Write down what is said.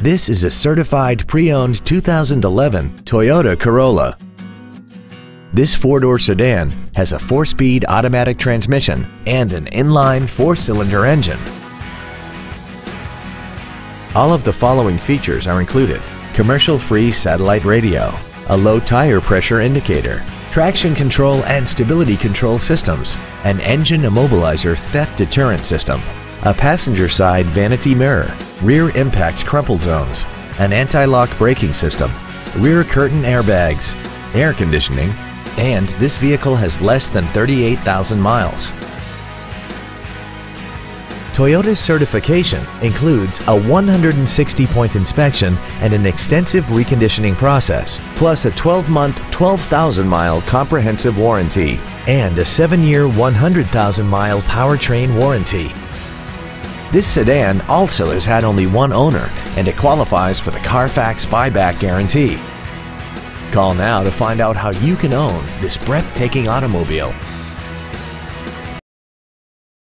This is a certified pre-owned 2011 Toyota Corolla. This four-door sedan has a 4-speed automatic transmission and an inline 4-cylinder engine. All of the following features are included: commercial-free satellite radio, a low tire pressure indicator, traction control and stability control systems, an engine immobilizer theft deterrent system, a passenger side vanity mirror, rear impact crumple zones, an anti-lock braking system, rear curtain airbags, air conditioning, and this vehicle has less than 38,000 miles. Toyota's certification includes a 160-point inspection and an extensive reconditioning process, plus a 12-month, 12,000-mile comprehensive warranty and a 7-year, 100,000-mile powertrain warranty. This sedan also has had only one owner and it qualifies for the Carfax buyback guarantee. Call now to find out how you can own this breathtaking automobile.